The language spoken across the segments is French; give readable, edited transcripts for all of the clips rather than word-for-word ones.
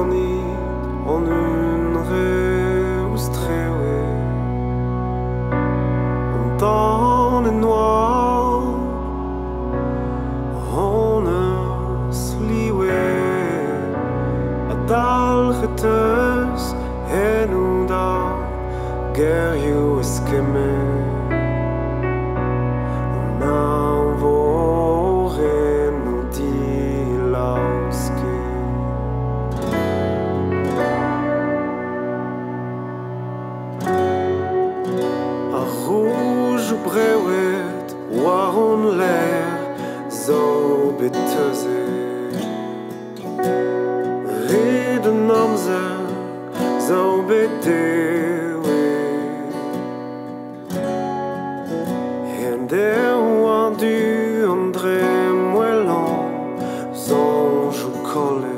ni en une reustrée dans le noir on a sliwe adal getus en uda ger you eskeme brewet war on l'air zo beteze reden namze zo bedewe en der wan du andre moellon zonju kolle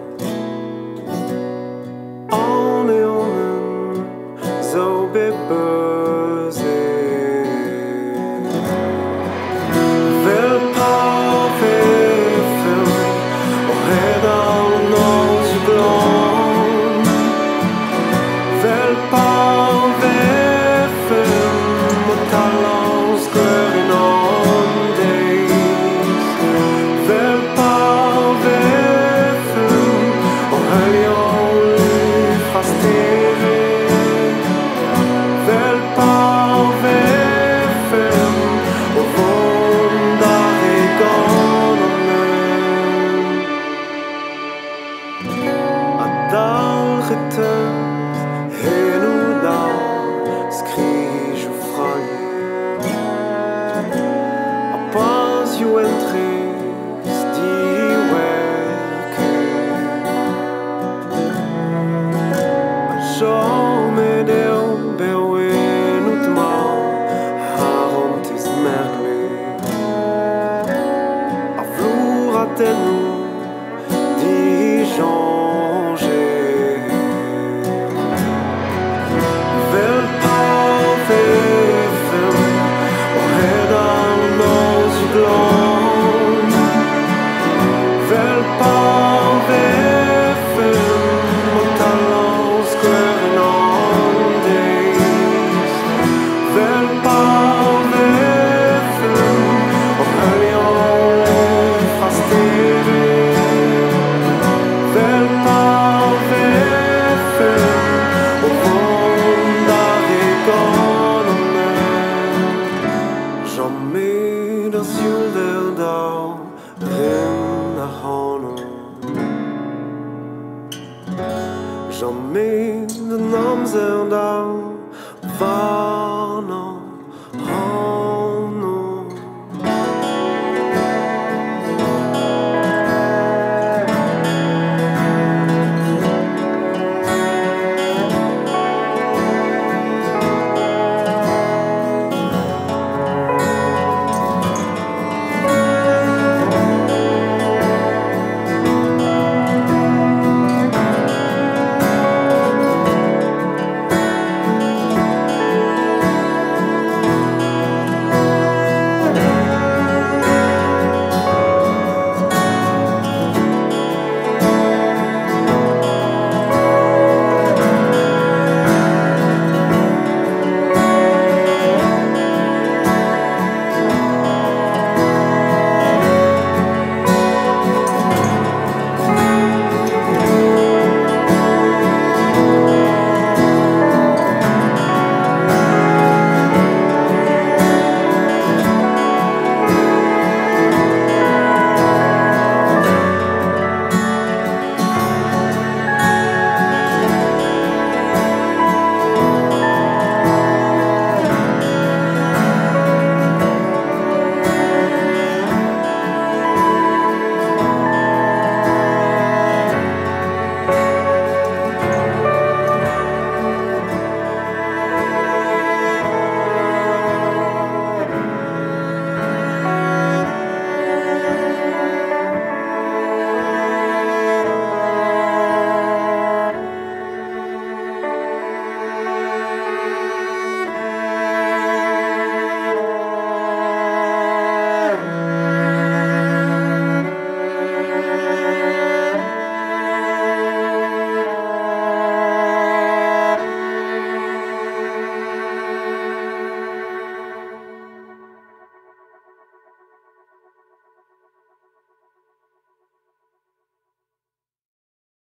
on e onen zo bebeze you entres die werke Sjå med det bewen ut mal Haront is merkelig Av florat ennå de changer Vel parfait og hedan nos blond Vel parfait og talons square on days Vel parfait